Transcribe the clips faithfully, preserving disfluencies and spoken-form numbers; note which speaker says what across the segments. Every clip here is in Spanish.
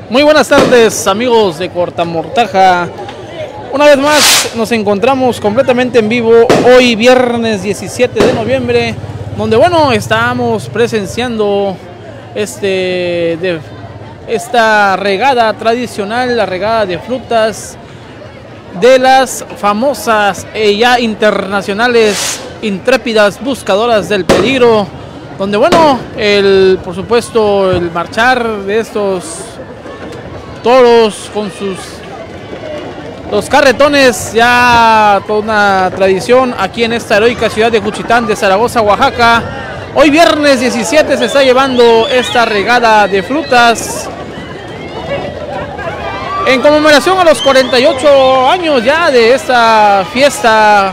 Speaker 1: Muy buenas tardes, amigos de Cortamortaja. Una vez más nos encontramos completamente en vivo hoy viernes diecisiete de noviembre, donde bueno, estamos presenciando este de, esta regada tradicional, la regada de frutas de las famosas e ya internacionales intrépidas buscadoras del peligro, donde bueno, el por supuesto el marchar de estos toros con sus los carretones, ya toda una tradición aquí en esta heroica ciudad de Juchitán de Zaragoza, Oaxaca. Hoy viernes diecisiete se está llevando esta regada de frutas en conmemoración a los cuarenta y ocho años ya de esta fiesta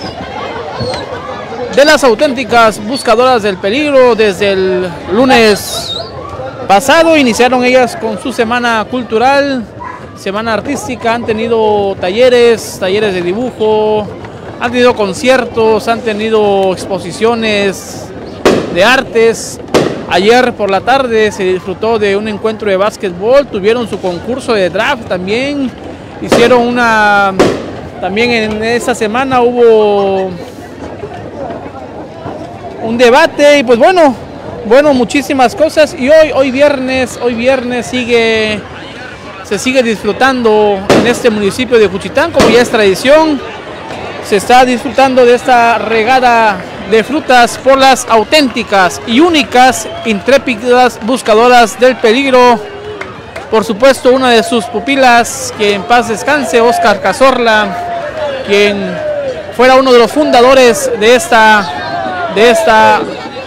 Speaker 1: de las auténticas buscadoras del peligro. Desde el lunes pasado iniciaron ellas con su semana cultural, semana artística, han tenido talleres, talleres de dibujo, han tenido conciertos, han tenido exposiciones de artes. Ayer por la tarde se disfrutó de un encuentro de básquetbol, tuvieron su concurso de draft también, hicieron una, también en esa semana hubo un debate y pues bueno, bueno, muchísimas cosas. Y hoy, hoy viernes, hoy viernes sigue, se sigue disfrutando en este municipio de Juchitán, como ya es tradición. Se está disfrutando de esta regada de frutas por las auténticas y únicas intrépidas buscadoras del peligro. Por supuesto, una de sus pupilas, que en paz descanse, Óscar Cazorla, quien fuera uno de los fundadores de esta, de esta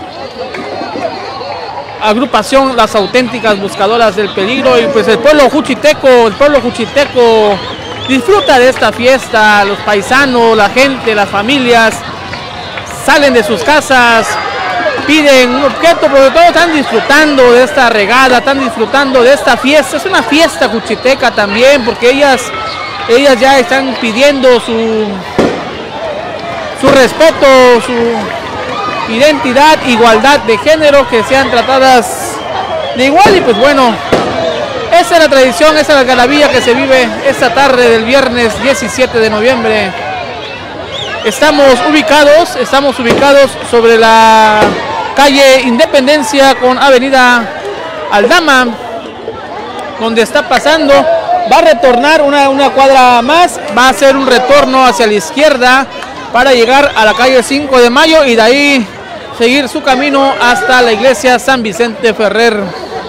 Speaker 1: agrupación, las auténticas buscadoras del peligro. Y pues el pueblo juchiteco, el pueblo juchiteco disfruta de esta fiesta. Los paisanos, la gente, las familias salen de sus casas, piden un objeto, pero todos están disfrutando de esta regada, están disfrutando de esta fiesta. Es una fiesta juchiteca también, porque ellas, ellas ya están pidiendo su, su respeto, su identidad, igualdad de género, que sean tratadas de igual. Y pues bueno, esa es la tradición, esa es la algarabía que se vive esta tarde del viernes diecisiete de noviembre. Estamos ubicados, estamos ubicados sobre la calle Independencia con avenida Aldama, donde está pasando. Va a retornar una, una cuadra más, va a hacer un retorno hacia la izquierda para llegar a la calle cinco de mayo y de ahí seguir su camino hasta la iglesia San Vicente Ferrer.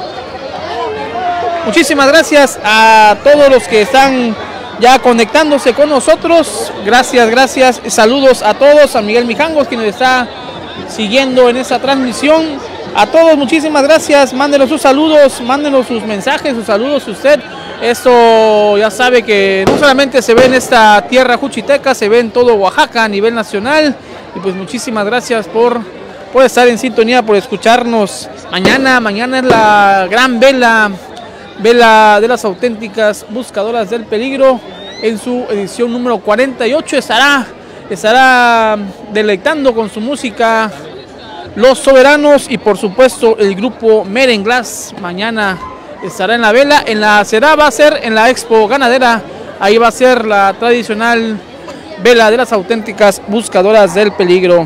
Speaker 1: Muchísimas gracias a todos los que están ya conectándose con nosotros. Gracias, gracias. Saludos a todos, a Miguel Mijangos, quien nos está siguiendo en esta transmisión. A todos, muchísimas gracias. Mándenos sus saludos, mándenos sus mensajes, sus saludos usted. Esto ya sabe que no solamente se ve en esta tierra juchiteca, se ve en todo Oaxaca a nivel nacional. Y pues muchísimas gracias por, por estar en sintonía, por escucharnos. Mañana, mañana es la gran vela, vela de las auténticas buscadoras del peligro. En su edición número cuarenta y ocho estará, estará deleitando con su música Los Soberanos y por supuesto el grupo Merenglás. Mañana estará en la vela, en la será, va a ser en la Expo Ganadera, ahí va a ser la tradicional vela de las auténticas buscadoras del peligro.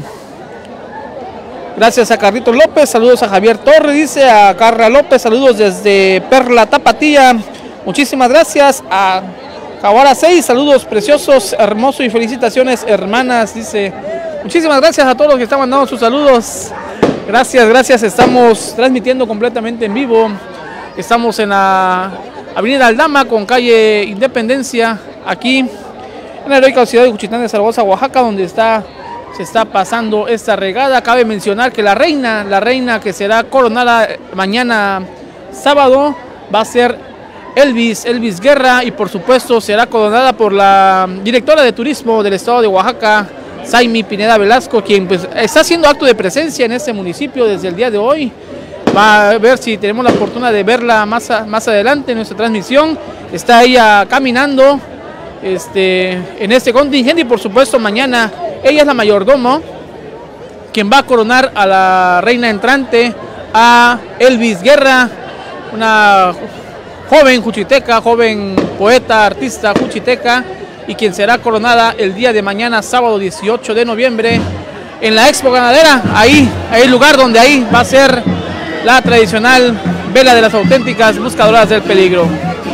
Speaker 1: Gracias a Carlitos López, saludos a Javier Torres, dice a Carla López, saludos desde Perla Tapatía. Muchísimas gracias a Jaguara seis, saludos preciosos, hermoso y felicitaciones hermanas, dice. Muchísimas gracias a todos los que están mandando sus saludos. Gracias, gracias, estamos transmitiendo completamente en vivo. Estamos en la avenida Aldama con calle Independencia, aquí en la heroica ciudad de Juchitán de Zaragoza, Oaxaca, donde está, se está pasando esta regada. Cabe mencionar que la reina, la reina que será coronada mañana sábado, va a ser Elvis, Elvis Guerra, y por supuesto será coronada por la directora de turismo del estado de Oaxaca, Saimi Pineda Velasco, quien pues está haciendo acto de presencia en este municipio desde el día de hoy. Va a ver si tenemos la fortuna de verla más, a, más adelante en nuestra transmisión. Está ella caminando este, en este contingente y por supuesto mañana ella es la mayordomo, quien va a coronar a la reina entrante, a Elvis Guerra, una joven juchiteca, joven poeta, artista juchiteca, y quien será coronada el día de mañana, sábado dieciocho de noviembre, en la Expo Ganadera. Ahí, ahí el lugar donde ahí va a ser la tradicional vela de las auténticas buscadoras del peligro.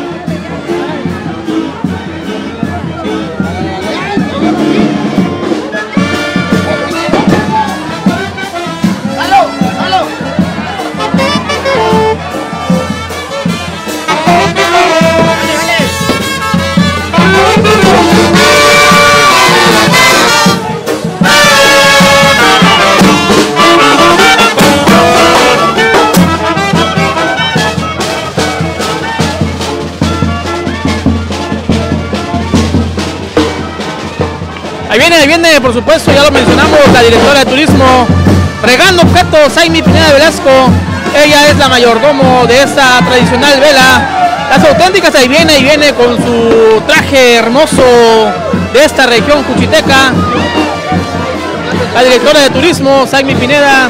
Speaker 1: Ahí viene, ahí viene, por supuesto, ya lo mencionamos, la directora de turismo, regando objetos, Saimi Pineda Velasco. Ella es la mayordomo de esta tradicional vela. Las auténticas, ahí viene, ahí viene con su traje hermoso de esta región juchiteca. La directora de turismo, Saimi Pineda.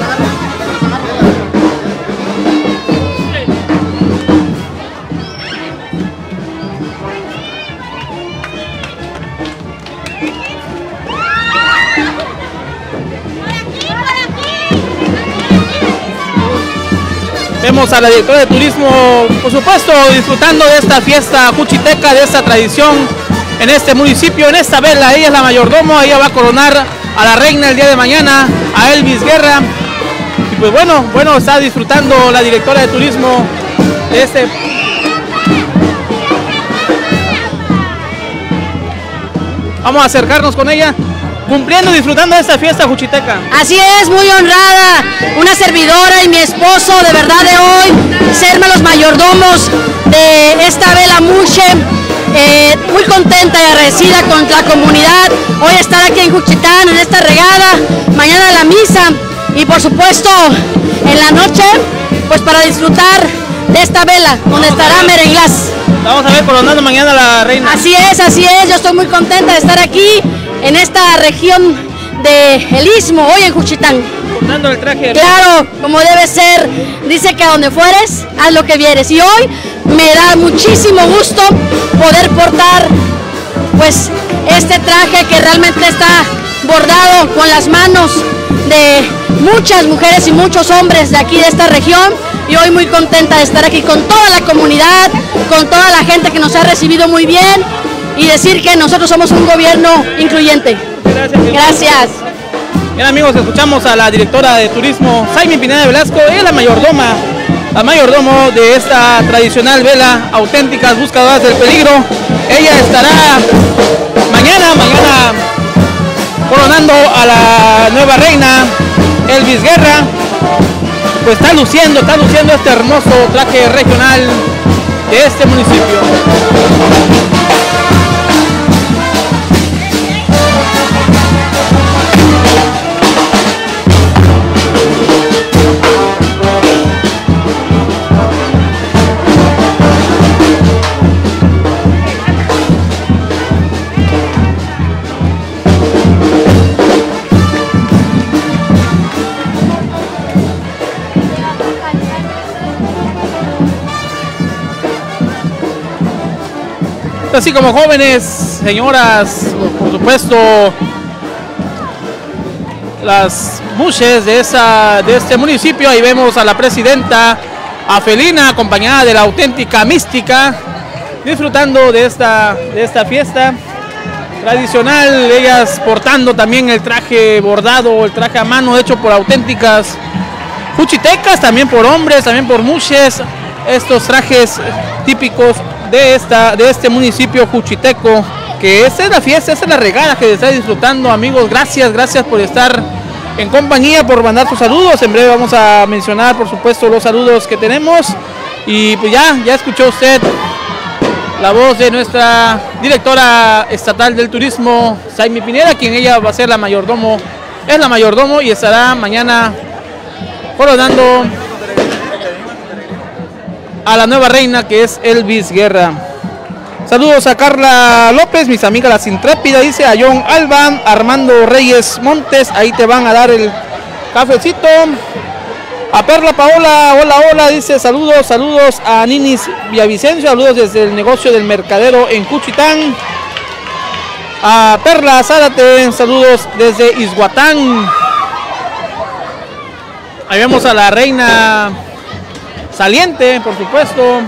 Speaker 1: Vemos a la directora de turismo, por supuesto, disfrutando de esta fiesta juchiteca, de esta tradición en este municipio, en esta vela. Ella es la mayordomo, ella va a coronar a la reina el día de mañana, a Elvis Guerra. Y pues bueno, bueno, está disfrutando la directora de turismo de este... Vamos a acercarnos con ella, cumpliendo y disfrutando de esta fiesta juchiteca.
Speaker 2: Así es, muy honrada, una servidora y mi esposo, de verdad, de hoy, serme los mayordomos de esta vela Muxe. Eh, muy contenta y agradecida con la comunidad, hoy estar aquí en Juchitán, en esta regada, mañana la misa y por supuesto en la noche, pues para disfrutar de esta vela, donde estará Merenglás.
Speaker 1: Vamos a ver coronando mañana la reina.
Speaker 2: Así es, así es, yo estoy muy contenta de estar aquí en esta región de El Istmo, hoy en Juchitán.
Speaker 1: Portando el traje.
Speaker 2: Claro, como debe ser, dice que a donde fueres, haz lo que vieres. Y hoy me da muchísimo gusto poder portar pues este traje que realmente está bordado con las manos de muchas mujeres y muchos hombres de aquí de esta región. Y hoy muy contenta de estar aquí con toda la comunidad, con toda la gente que nos ha recibido muy bien y decir que nosotros somos un gobierno incluyente.
Speaker 1: Gracias.
Speaker 2: Gracias.
Speaker 1: Bien, amigos, escuchamos a la directora de turismo, Saimi Pineda Velasco. Ella es la mayordoma, la mayordomo de esta tradicional vela, auténticas buscadoras del peligro. Ella estará mañana, mañana coronando a la nueva reina, Elvis Guerra. Pues está luciendo, está luciendo este hermoso traje regional de este municipio. Así como jóvenes, señoras, por supuesto, las mujeres de, esa, de este municipio. Ahí vemos a la presidenta Afelina, acompañada de la auténtica mística, disfrutando de esta, de esta fiesta tradicional. Ellas portando también el traje bordado, el traje a mano hecho por auténticas juchitecas, también por hombres, también por mujeres. Estos trajes típicos de esta de este municipio juchiteco, que esta es la fiesta, esta es la regada que está disfrutando, amigos. Gracias, gracias por estar en compañía, por mandar sus saludos. En breve vamos a mencionar, por supuesto, los saludos que tenemos. Y pues ya, ya escuchó usted la voz de nuestra directora estatal del turismo, Saimi Pineda, quien ella va a ser la mayordomo, es la mayordomo y estará mañana coronando a la nueva reina, que es Elvis Guerra. Saludos a Carla López, mis amigas las intrépidas, dice a John Alba, Armando Reyes Montes, ahí te van a dar el cafecito. A Perla Paola, hola, hola, dice saludos, saludos a Ninis Villavicencio, saludos desde el negocio del mercadero en Cuchitán. A Perla Zárate, saludos desde Izhuatán. Ahí vemos a la reina saliente, por supuesto.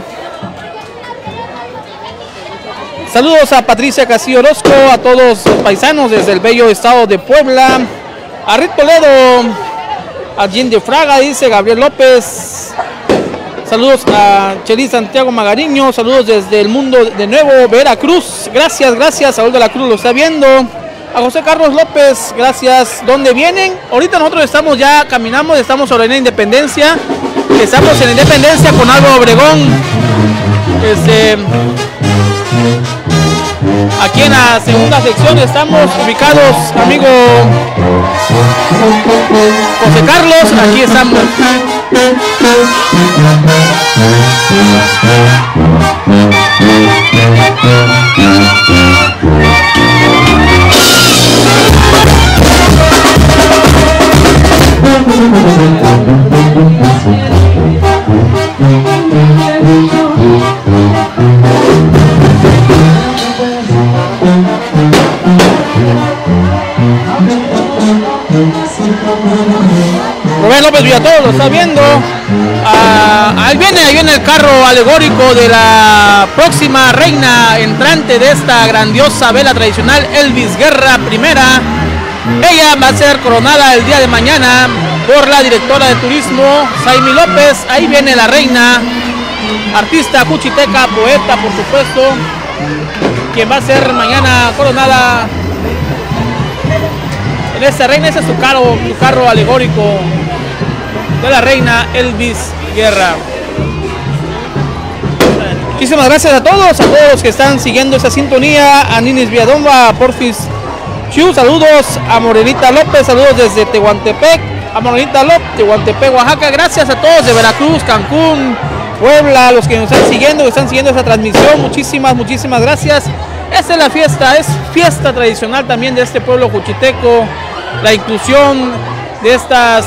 Speaker 1: Saludos a Patricia Castillo Orozco, a todos los paisanos desde el bello estado de Puebla. A Rit Toledo, a Jean de Fraga, dice Gabriel López. Saludos a Chelis Santiago Magariño, saludos desde el mundo de nuevo, Veracruz. Gracias, gracias, Saúl de la Cruz lo está viendo. A José Carlos López, gracias. ¿Dónde vienen? Ahorita nosotros estamos ya, caminamos, estamos sobre la Independencia. Estamos en Independencia con Álvaro Obregón. Este, aquí en la segunda sección estamos ubicados, amigo José Carlos, aquí estamos. Rubén López Villatoro lo está viendo. Ah, ahí viene, ahí viene el carro alegórico de la próxima reina entrante de esta grandiosa vela tradicional, Elvis Guerra Primera. Ella va a ser coronada el día de mañana por la directora de turismo, Saimi López. Ahí viene la reina, artista cuchiteca, poeta, por supuesto, quien va a ser mañana coronada en esta reina. Ese es su carro, su carro alegórico de la reina Elvis Guerra. Muchísimas gracias a todos, a todos los que están siguiendo esa sintonía. A Ninis Villadomba, a Porfis Chu, saludos. A Morenita López, saludos desde Tehuantepec. A Morenita López, Tehuantepec, Oaxaca. Gracias a todos de Veracruz, Cancún, Puebla, los que nos están siguiendo, que están siguiendo esta transmisión. Muchísimas, muchísimas gracias. Esta es la fiesta, es fiesta tradicional también de este pueblo cuchiteco. La inclusión de estas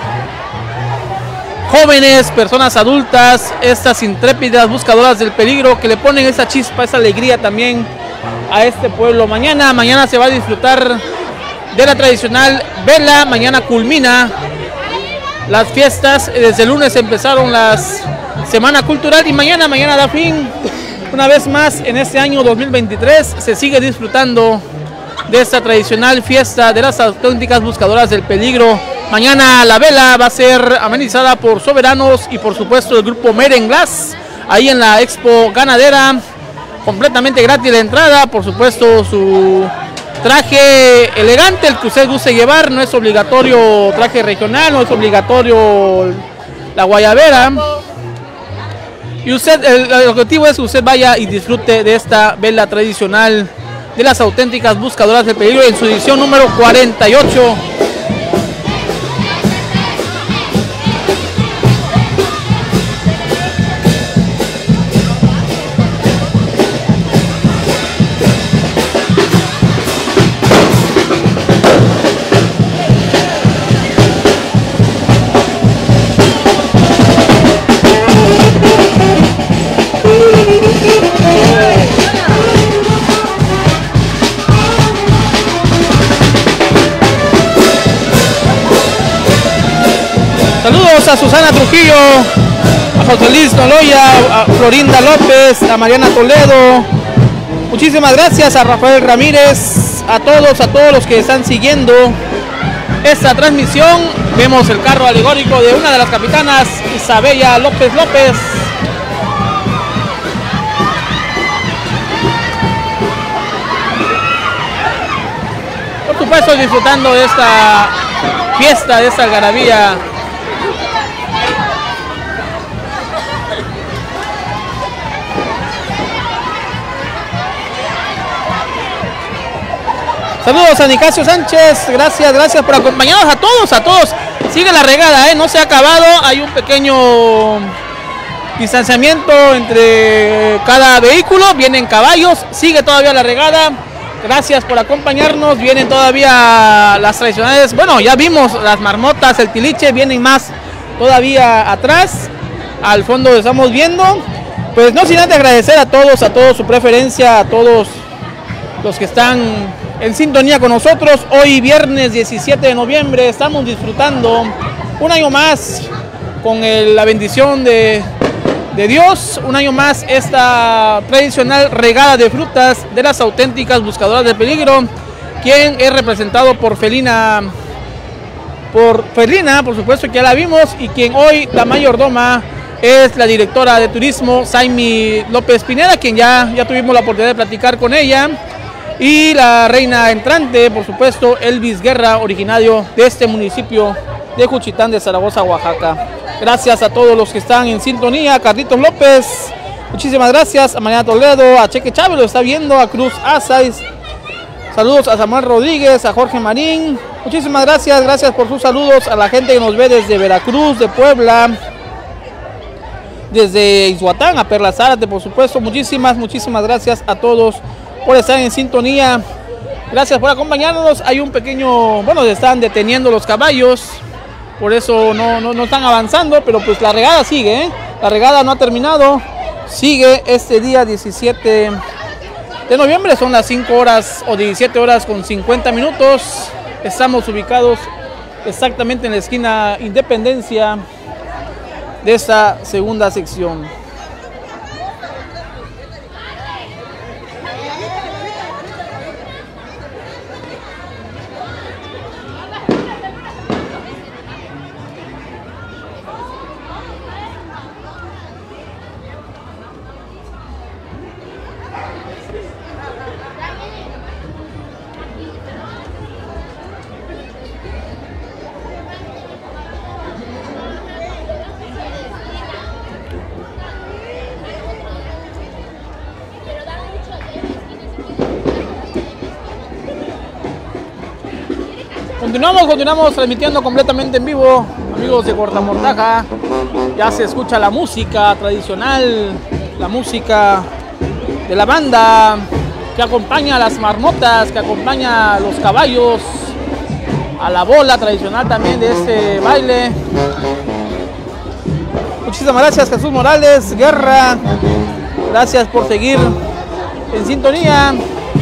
Speaker 1: jóvenes, personas adultas, estas intrépidas buscadoras del peligro que le ponen esa chispa, esa alegría también a este pueblo. Mañana, mañana se va a disfrutar de la tradicional vela. Mañana culmina las fiestas. Desde el lunes empezaron las Semana Cultural y mañana, mañana da fin. Una vez más en este año dos mil veintitrés se sigue disfrutando de esta tradicional fiesta de las auténticas buscadoras del peligro. Mañana la vela va a ser amenizada por Soberanos y por supuesto el grupo Merenglas, ahí en la Expo Ganadera, completamente gratis la entrada. Por supuesto su traje elegante, el que usted guste llevar, no es obligatorio traje regional, no es obligatorio la guayabera. Y usted, el, el objetivo es que usted vaya y disfrute de esta vela tradicional de las auténticas buscadoras del peligro en su edición número cuarenta y ocho. Saludos a Susana Trujillo, a José Luis Noloya, a Florinda López, a Mariana Toledo. Muchísimas gracias a Rafael Ramírez, a todos, a todos los que están siguiendo esta transmisión. Vemos el carro alegórico de una de las capitanas, Isabella López López. Por supuesto disfrutando de esta fiesta, de esta algarabía. Saludos a Nicasio Sánchez, gracias, gracias por acompañarnos a todos, a todos. Sigue la regada, ¿eh? No se ha acabado, hay un pequeño distanciamiento entre cada vehículo, vienen caballos, sigue todavía la regada. Gracias por acompañarnos, vienen todavía las tradicionales, bueno, ya vimos las marmotas, el tiliche, vienen más todavía atrás, al fondo lo estamos viendo. Pues no sin antes agradecer a todos, a todos su preferencia, a todos los que están en sintonía con nosotros. Hoy viernes diecisiete de noviembre estamos disfrutando un año más con el, la bendición de, de Dios, un año más esta tradicional regada de frutas de las auténticas buscadoras de peligro, quien es representado por Felina, por Felina, por supuesto que ya la vimos, y quien hoy la mayordoma es la directora de turismo, Saimi López Pineda, quien ya, ya tuvimos la oportunidad de platicar con ella, y la reina entrante, por supuesto, Elvis Guerra, originario de este municipio de Juchitán de Zaragoza, Oaxaca. Gracias a todos los que están en sintonía, a Carlitos López, muchísimas gracias, a Mariana Toledo, a Cheque Chávez, lo está viendo, a Cruz Asais, saludos a Samuel Rodríguez, a Jorge Marín, muchísimas gracias, gracias por sus saludos, a la gente que nos ve desde Veracruz, de Puebla, desde Izhuatán, a Perla Zárate, por supuesto. Muchísimas, muchísimas gracias a todos por estar en sintonía. Gracias por acompañarnos. Hay un pequeño, bueno, están deteniendo los caballos, por eso no, no, no están avanzando, pero pues la regada sigue, ¿eh? La regada no ha terminado, sigue este día diecisiete de noviembre, son las cinco horas o diecisiete horas con cincuenta minutos. Estamos ubicados exactamente en la esquina Independencia de esta segunda sección. Continuamos, continuamos transmitiendo completamente en vivo, amigos de Cortamortaja. Ya se escucha la música tradicional, la música de la banda que acompaña a las marmotas, que acompaña a los caballos, a la bola tradicional también de este baile. Muchísimas gracias, Jesús Morales Guerra, gracias por seguir en sintonía.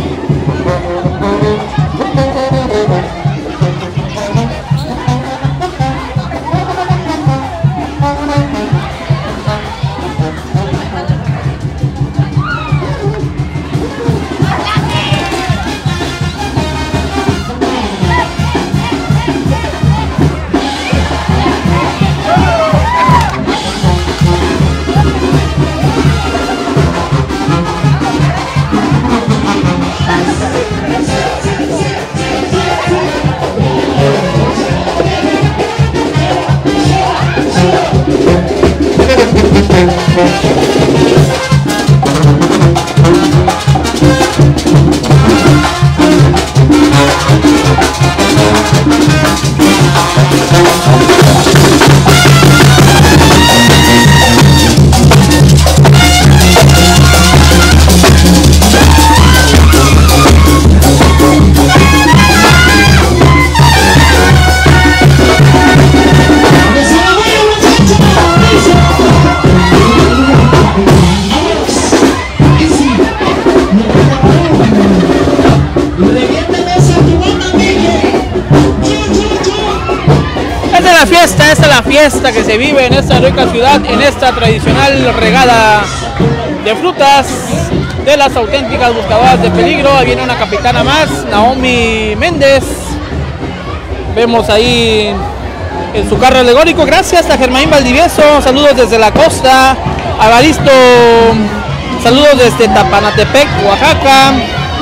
Speaker 1: Esta es la fiesta que se vive en esta rica ciudad, en esta tradicional regada de frutas de las auténticas buscadoras de peligro. Ahí viene una capitana más, Naomi Méndez. Vemos ahí en su carro alegórico. Gracias a Germain Valdivieso, saludos desde la costa. A Baristo, saludos desde Tapanatepec, Oaxaca.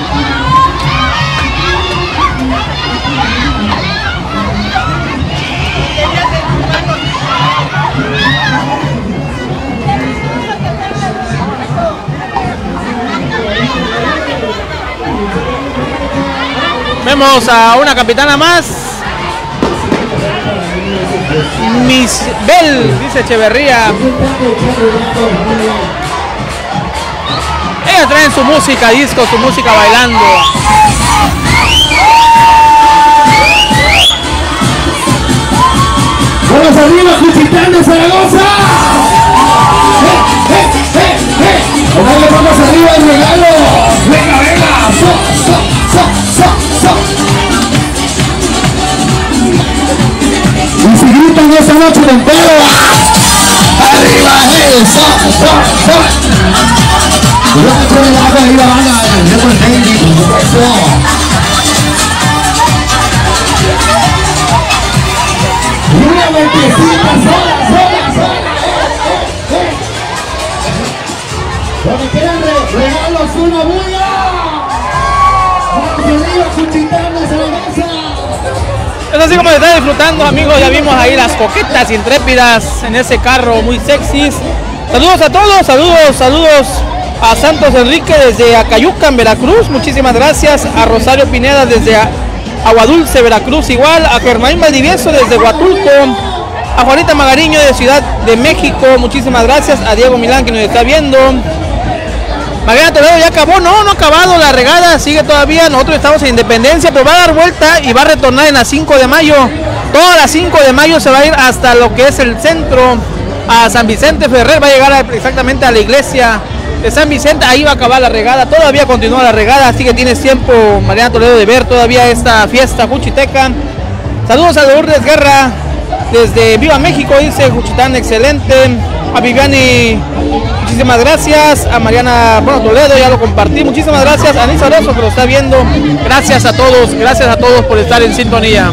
Speaker 1: Vemos a una capitana más, Miss Bell, dice Echeverría. Ellas traen su música disco, su música bailando.
Speaker 3: Bueno, Manos arriba, Juchitán de Zaragoza. ¡Eh, eh, eh, eh! Dale manos arriba el regalo. Venga, venga. So, so, so, so, so. Y si gritan esta noche de entero. Arriba, eh, so, so, so. Yo te pongo el agua arriba, banda. Yo con el baby, por supuesto. Una vueltecita sola, sola, sola. Eh, eh, eh. Donde quieran re regalos, una bulla. Vamos arriba, Juchitán de Zaragoza.
Speaker 1: Es así como se está disfrutando, amigos. Ya vimos ahí las coquetas intrépidas en ese carro muy sexys. Saludos a todos, saludos, saludos a Santos Enrique desde Acayucan, Veracruz. Muchísimas gracias. A Rosario Pineda desde Aguadulce, Veracruz, igual. A Germain Valdivieso desde Huatulco. A Juanita Magariño de Ciudad de México. Muchísimas gracias. A Diego Milán que nos está viendo. Mariana Toledo ya acabó, no, no ha acabado la regada, sigue todavía, nosotros estamos en Independencia, pero va a dar vuelta y va a retornar en la cinco de mayo. Toda la cinco de mayo se va a ir hasta lo que es el centro, a San Vicente Ferrer, va a llegar a, exactamente a la iglesia de San Vicente, ahí va a acabar la regada, todavía continúa la regada, así que tienes tiempo, Mariana Toledo, de ver todavía esta fiesta juchiteca. Saludos a Lourdes Guerra desde Viva México, dice Juchitán, excelente. A Viviani, muchísimas gracias. A Mariana bueno, Toledo, ya lo compartí. Muchísimas gracias. A Anisa Rosso que lo está viendo. Gracias a todos, gracias a todos por estar en sintonía.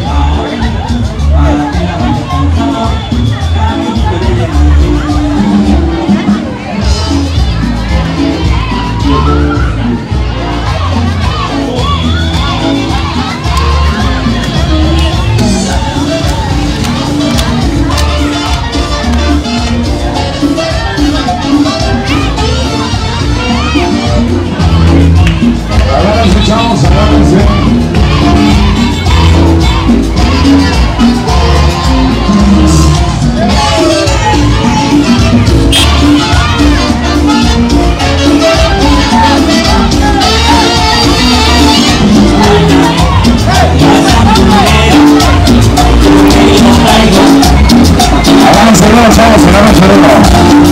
Speaker 3: Ahora escuchamos, agárrense. Avance, vamos, vamos, vamos, vamos.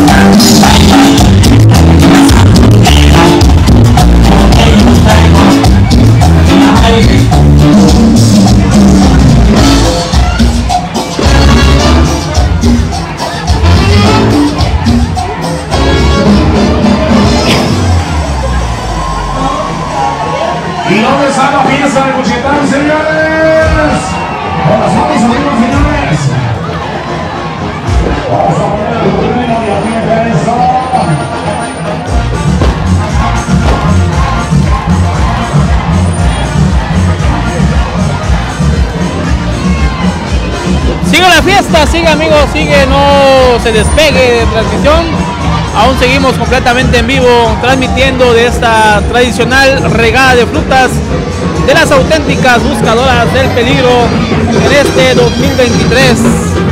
Speaker 3: ¿Y dónde está la fiesta de Juchitán, señores? Con las manos arriba, señores. Vamos a poner el ritmo y aquí empieza.
Speaker 1: Sigue la fiesta, sigue amigos, sigue, no se despegue de transmisión. Aún seguimos completamente en vivo transmitiendo de esta tradicional regada de frutas de las auténticas buscadoras del peligro en este dos mil veintitrés.